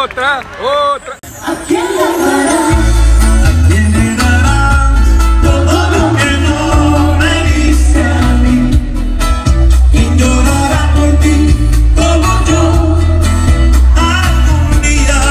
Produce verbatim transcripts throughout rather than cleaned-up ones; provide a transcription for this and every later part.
otra, otra. ¿A quién le darás? ¿A quién le darás todo lo que no me diste a mí? ¿Quién llorará por ti como yo algún día?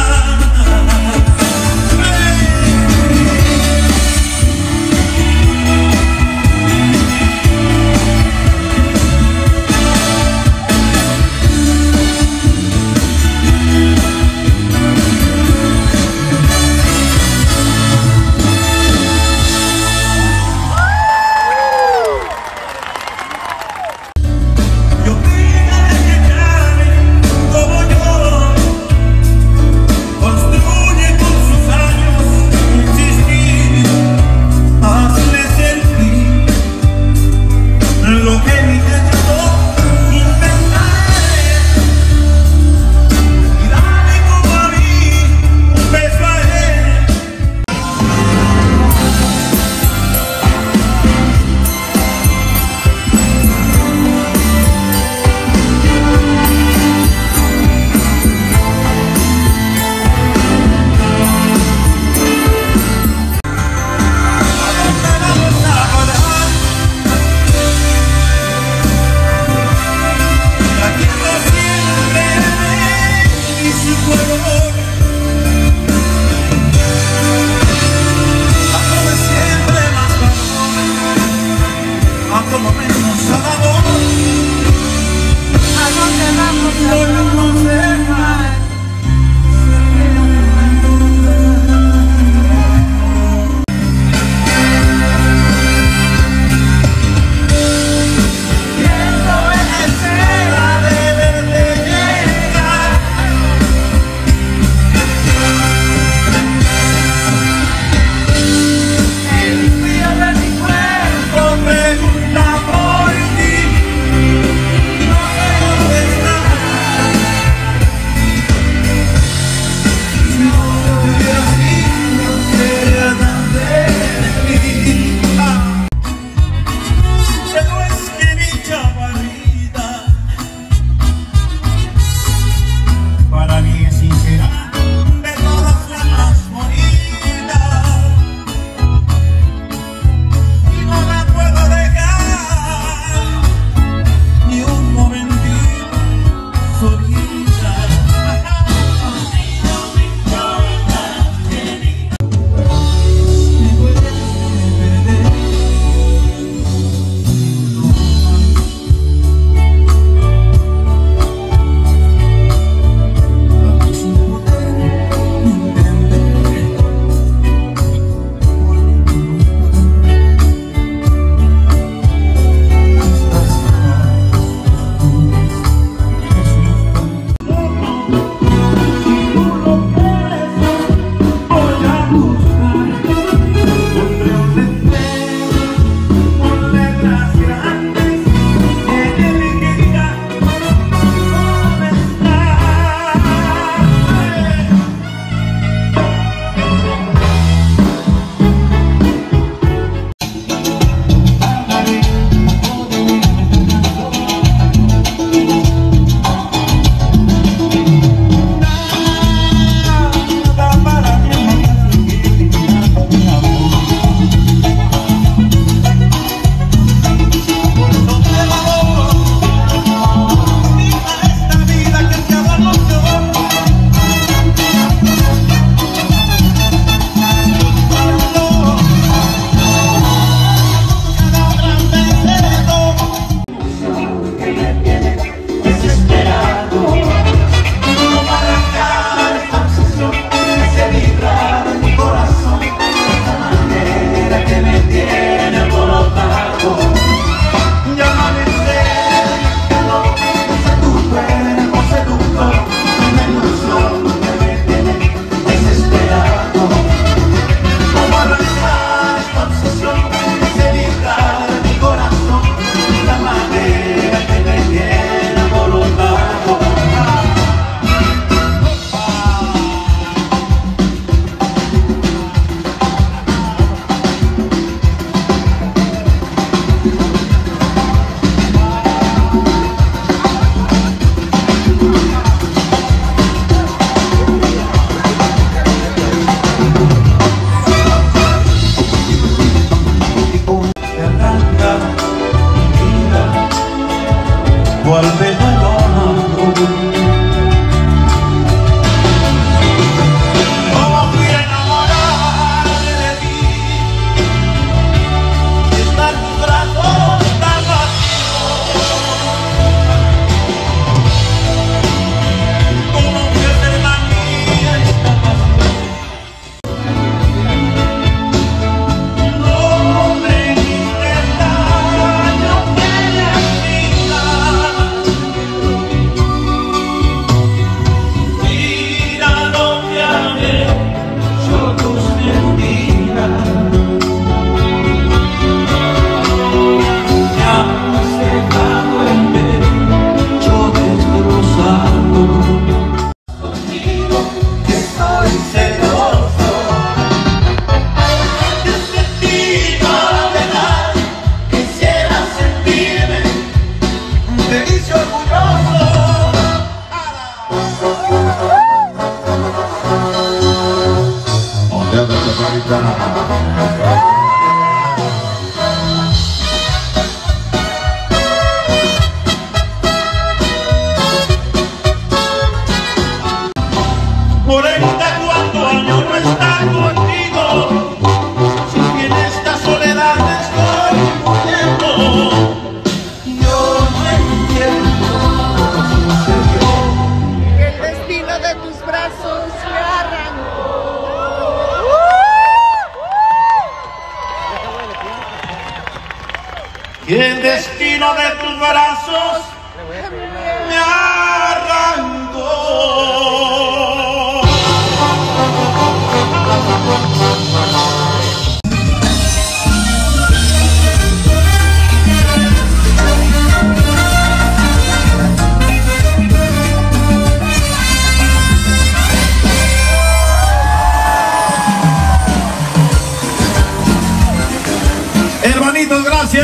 Y el destino de tus brazos me arrancó. Hermanitos, gracias.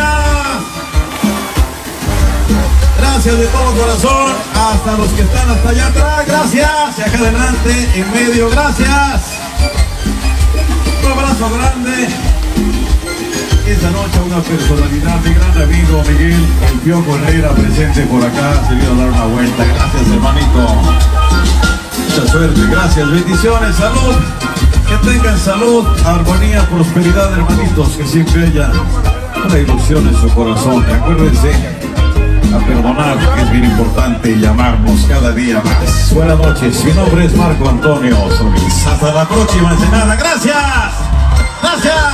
Gracias de todo corazón, hasta los que están hasta allá atrás, gracias, y acá adelante, en medio, gracias. Un abrazo grande. Esta noche una personalidad, mi gran amigo Miguel El Piojo Herrera, presente por acá, se vino a dar una vuelta. Gracias, hermanito. Mucha suerte, gracias, bendiciones, salud. Que tengan salud, armonía, prosperidad, hermanitos, que siempre haya una ilusión en su corazón. Acuérdense a perdonar, que es bien importante, y llamarnos cada día más. Buenas noches, mi nombre es Marco Antonio Solís. Hasta la próxima, Ensenada. Gracias, gracias.